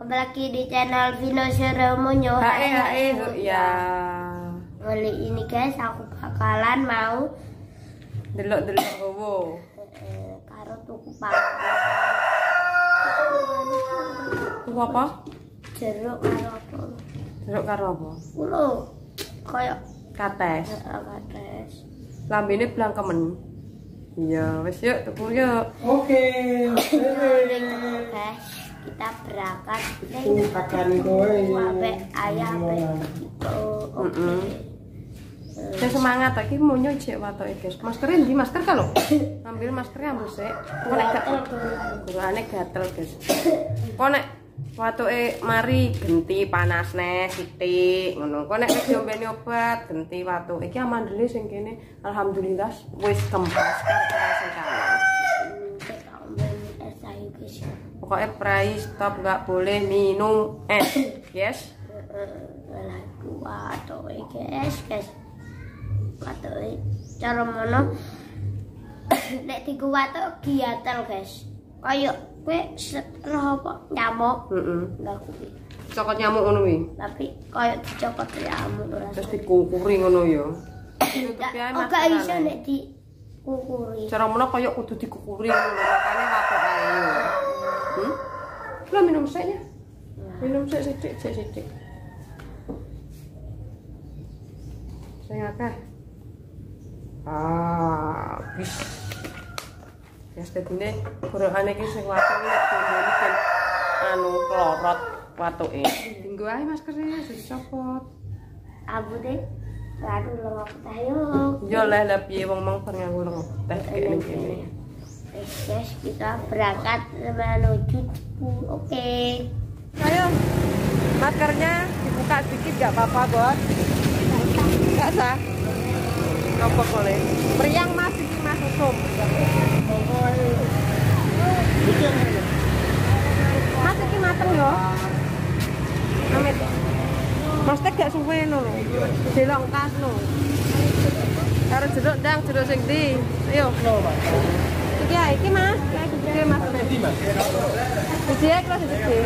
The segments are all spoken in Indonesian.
Apalagi di channel Vino Seremonyo. Ya. Kali ini guys aku bakalan mau delok-delok gowo. Karo tuku pakan. Tuku apa? Jeruk karo apa? Jeruk karo apa? Kulo koyo Kates. kates. Lambene blangkemen. Iya, wis yuk tuku yuk. Oke. Guys, kita berangkat Pakan kowe. Wabe ayam gitu. Saya semangat iki monyo jek watoke guys. Masker endi? Masker ka lho. Ambil maskernya ambil sik. Kok nek gurane gatel guys. Kok nek watoke mari genti panas neh sithik ngono. Kok nek diombeni obat genti watoke iki amandele sing kene alhamdulillah wis kempes karo sing kanan. Pokoknya pray stop nggak boleh minum es, yes. Watoke guys. Watoke cara mono nek diku watok giatel guys. Kayak kowe roh apa nyamuk. Lah kuwi. Cokot nyamuk ngono kuwi. Tapi kayak dicokot nyamuk ora. Terus dikukuri ngono ya. Oh gak iso nek dikukuri. Cara mono kaya kudu dikukuri ngono makane watok ae. Lah minum seknya. Minum sik sithik. Sing akeh. Bis. Ya sedine gorokane iki sing watuk nek dene kan anu klorot watuke. Dinggo ae maskernya dicopot. Abune baru lengok tayo. Yo lah piye wong-wong bar nganggo lengok teh kene. Guys, kita berangkat menuju oke. Ayo. Maskernya dibuka sedikit enggak apa-apa, Bos. Enggak sah. Nopo boleh. Meriang Mas iki Mas usum. Mas iki mateng yo. Amit. Mas tek gak suwe no lho. Delok kas no. Karo jeruk ndang jeruk sing ndi? Ayo. Iki Mas, iki Mas. Iki Mas. Iki kelas iki.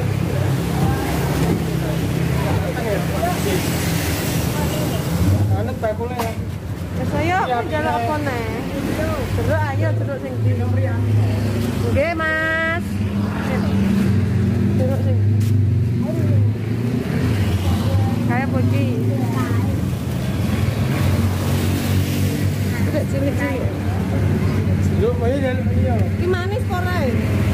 Anak bae boleh ya. Wis ayo njaluk apa neh? Jeruk ayo jeruk sing ndi? Nggih, Mas. Jeruk sing. Kayak putih. Jeruk cilik-cilik. Jeruk bae dan iya. Iki manis pore.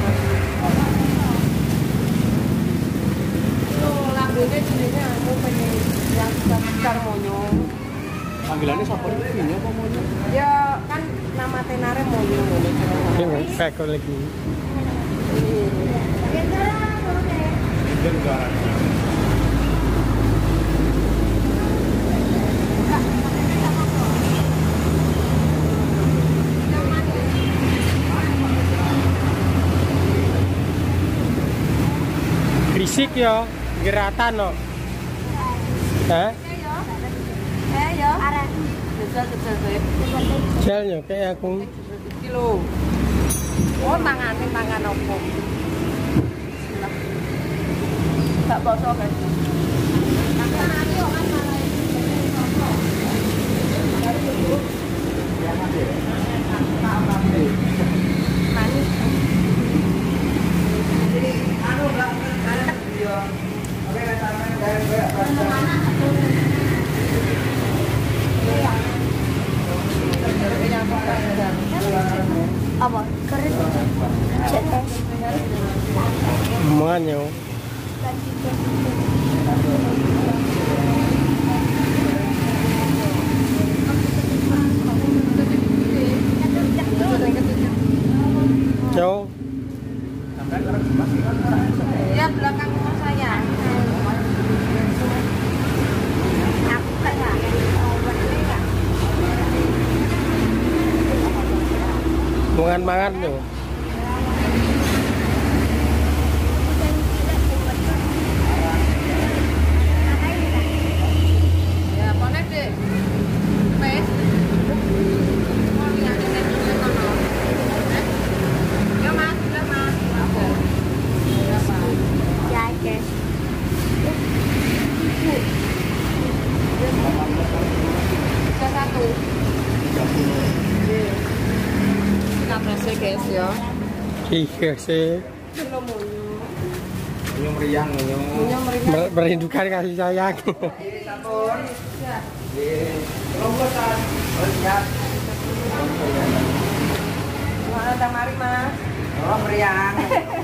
Oh, lambene jenenge anu pengen yang besar monyo. Panggilannya sapa iki Vino apa monyo? Ya kan nama tenare monyo ngono. Kayak lagi. Berisik ya, geratan no. Hah? Ayo, arek. Kecil-kecil. Jalnya kayak aku. Iki lho. Oh, tangan opo? Gak basa, guys. Manis. Apa? Keren. Manyo. Jauh. Ya belakang rumah saya. Aku kan ya. Mangan-mangan tuh. Ya, konek deh. Pes. Mau lihat nenek dulu mana? Ya Mas, sudah Mas. Ya Pak. Ya, Iya sih. Belum monyo. Monyo meriang, monyo. Monyo meriang. Merindukan kasih sayang. Sampun. Nggih. Rombosan. Oh, siap. Mana tang mari, Mas? Oh, meriang.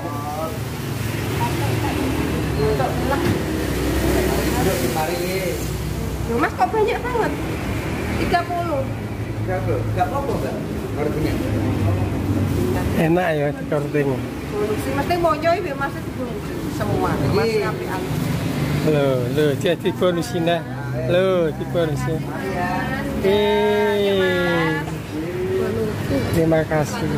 Untuk lah. Duduk di mari. Loh, Mas kok banyak banget? 30. Enggak apa-apa, Mbak. Baru punya. Enak ya dikorting. Produksi mesti monyo iki Mas itu semua. Mas apian. Loh, jadi bonusin dah. Loh, dibonusin. Terima kasih.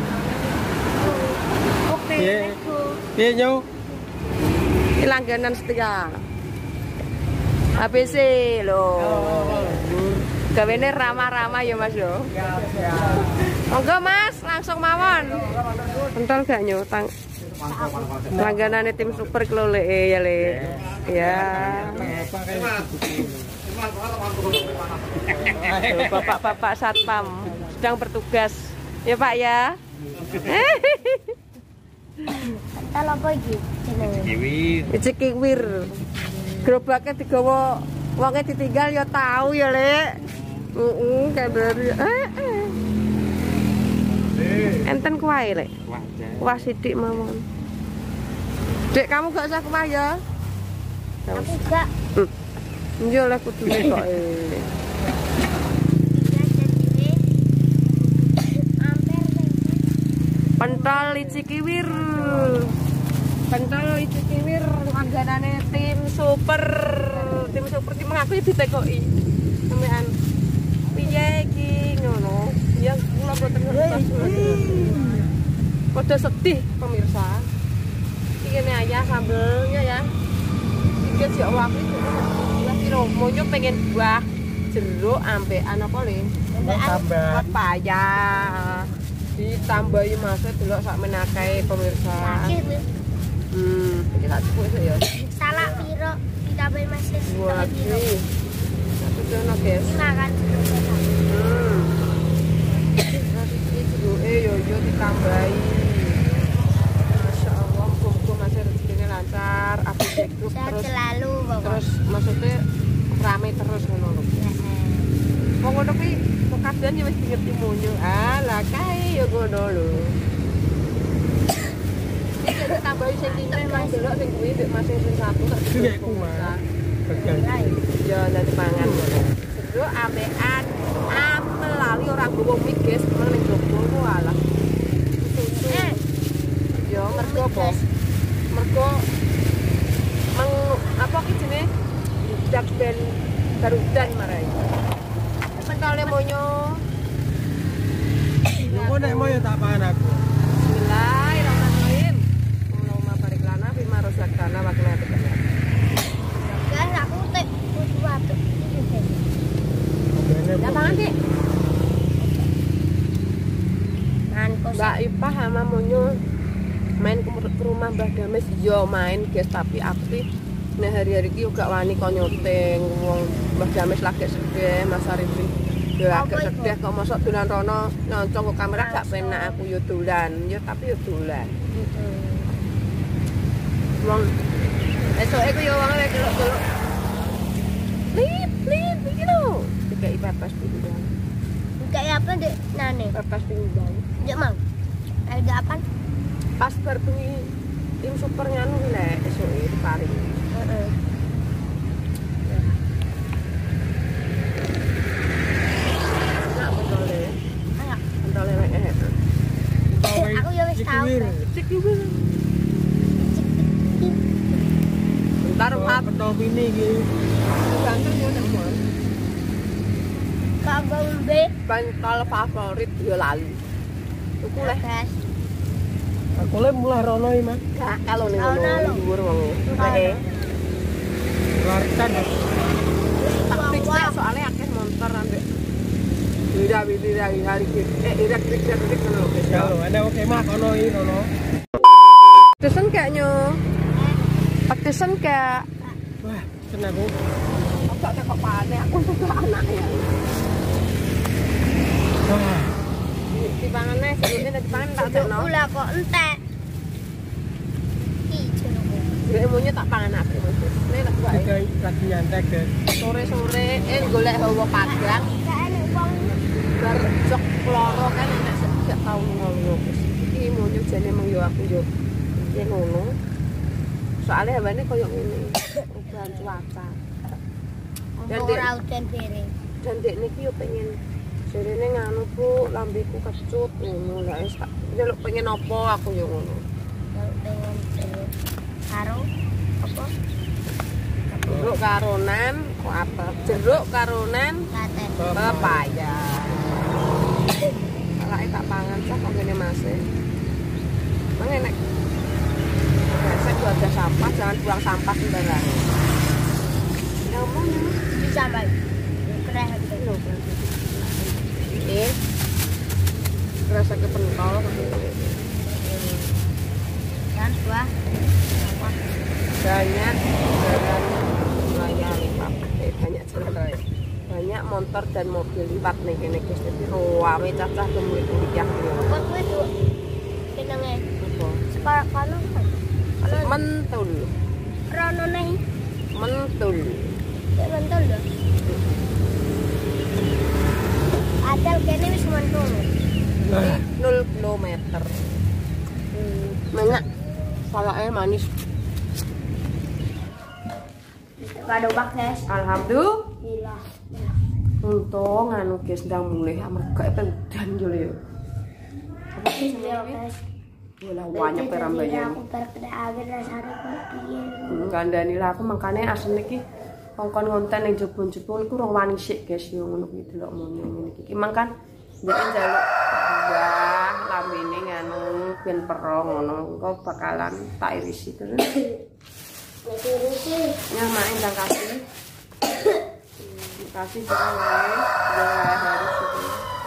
Oke, Iya. let's go. Iya, Nyo. Ini langganan setia. ABC loh. Gawene ramah-ramah ya Mas yo. Monggo Mas, langsung mawon. Pentol gak nyo tang langganane tim super klole ya Le. Ya. Bapak-bapak satpam sedang bertugas. Ya Pak ya. Kental apa iki jenenge? Ijik kiwir. Gerobaknya digawa wonge ditinggal ya tahu ya Le. Kadari. Enten kuah Le. Kuah sidik mawon. Dek kamu gak usah kuah ya. Aku gak. Iya lah kudune kok. Pentol licik kiwir. Pentol licik kiwir langganane tim super. Tim super ki mengaku ditekoki. Sampean piye iki ngono? Ya kula boten ngertos. Padha sedih pemirsa. Iki ngene ayah sambelnya ya. Iki sik waktu itu. Lah kira monyo pengen buah jeruk ambekan apa Le? Tambah. Pepaya. Ditambahi masuk delok sak menakae pemirsa. Iki tak cukup ya. Salah piro ditambahi masih Wah, piro. satu dono guys. Makan Ini jeruke yo ditambahi. Masya Allah, muga-muga masih rezekinya lancar, aku hidup sehat terus selalu pokoknya. terus maksudnya rame terus ngono lho. Wong ngono kuwi kabeh ya wis ngerti monyo. Alah kae yo ngono lho. Iki ditambahi sing kinten Mas delok sing kuwi mbek Mas sing satu tak Kayak kuah. ya nanti pangan jeruk ambekan apel lali ora nggowo mie guys kemana ning jowo ku alah susu ya mergo apa mergo apa ki jenenge dak ben garudan marai pentole monyo Kok nek mau ya tak pangan aku. Bismillahirrahmanirrahim Allahumma barik lana fima razaqtana wa qina adzabannar. Guys, aku tek butuh apa? Ya tangan Dik. Kan kok Mbak Ipah sama Monyo main ke rumah Mbah Dames yo main guys tapi aku sih nah hari-hari ini juga wani kok nyoteng wong Mbah Dames lagi sedih Mas Arifin ya agak sedih kok mosok dolan rono nyoncong ke kamera gak penak aku yo dolan yo tapi yo dolan wong esok aku yo wong delok-delok lip iki lho dikai pepes pindang kayak apa dek nane? pepes pindang Dek mau. Ada apa? pas berbengi tim super nganu lek esuk iki paring. Heeh. Nak pentole. Ayo. Pentole mek Aku ya wis tahu. Cek iki. Bentar Pak, Pentol ini iki. ganteng yo nek mon. Kak Gombe. Pentol favorit yo lali. Tuku leh. Guys. Aku le mulai rono iki, Mas. Gak kalau ning Ono ngono lho. dhuwur wong. Heeh. Larikan. Taktik sih soalnya akeh montor ambek wira-wiri hari irak-irik ngono lho. Kalau ada oke mah kono iki rono. Pesen gak nyo? Pesen gak? Wah, kena aku. Agak tekok pane aku juga anak ya. Wah, Dipangan nih, sebelumnya dipangan tak Duduk tekno. pula kok entek. Ilmunya tak pangan apa Mas. Ini tak wae. Juga lagi nyantek guys. Sore-sore golek hawa padang. Bar jok loro kan enak sejak tahun lalu Gus. Iki ilmunya jane mung yo aku yo. Yen ngono. Soalnya hawane koyo ngene. Perubahan cuaca. Ora udan piring. Dan dek niki yo pengen serene nganu Bu, lambeku kecut ngono lah wis tak njaluk pengen apa aku yo ngono. Pengen karo apa? Jeruk karonan, kok apa? Jeruk karonan Kate. pepaya. Kalake tak pangan cah kok ngene Mas. Mang enek. Saya juga ada sampah, jangan buang sampah sembarangan. Ngomong Bisa Mbak. Keren lho. Rasa kepentol dan buah. banyak jalan raya lipat, banyak jalan raya, banyak motor dan mobil lipat nih kene guys. Jadi rame cacah gemuk kuliah yo. Kok kuwi tuh kenenge Apa? sekarang kono kan. Mentul, Rono nih. mentul. Cek mentul lho. Adel kene wis mentul. Nah, 0 kilometer. Banyak salahnya manis. Kado bak guys. Alhamdulillah. Gila. Untung anu guys ndang mulih amarga udan yo lho. Apa sih Iya jenenge? guys. Bola banyak perambayan. Aku berkena akhir rasane kok piye. Gandani lah aku makane asline iki kongkon ngonten ning jebon-jebon iku rong wani sik guys yo ngono kuwi delok mono ngene iki. Mang kan ndek njaluk buah lambene nganu ben perong ngono. Engko bakalan tak irisi terus. Nyamain ndang kasih. Kasih juga wae. Ya harus itu.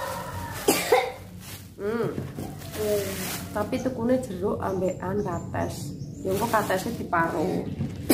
Tapi tukune jeruk ambekan kates. Ya engko katesnya diparo.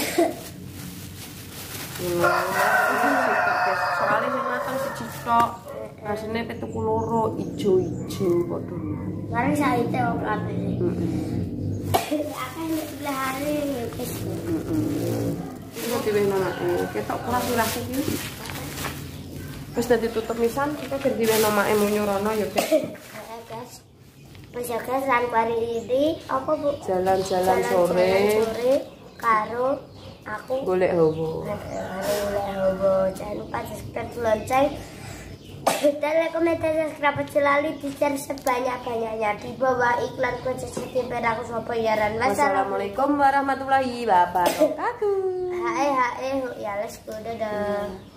Soalnya sing mateng siji tok. Rasane petuku loro ijo-ijo padha. Bareng saite wong kabeh. Akan belahare ya guys. Iki diwehno anake. Ketok kelas wilas iki. Wis dadi tutup nisan, kita ganti diwehno make nyurono ya, Guys. Wis ya guys, lan hari ini apa Bu? Jalan-jalan sore karo aku golek hawa. Jangan lupa subscribe lonceng dan like, komen, dan subscribe selalu di share sebanyak-banyaknya. Di bawah iklan konsisten aku Sopoyaran. Wassalamualaikum warahmatullahi wabarakatuh. Hae ya let's go dadah.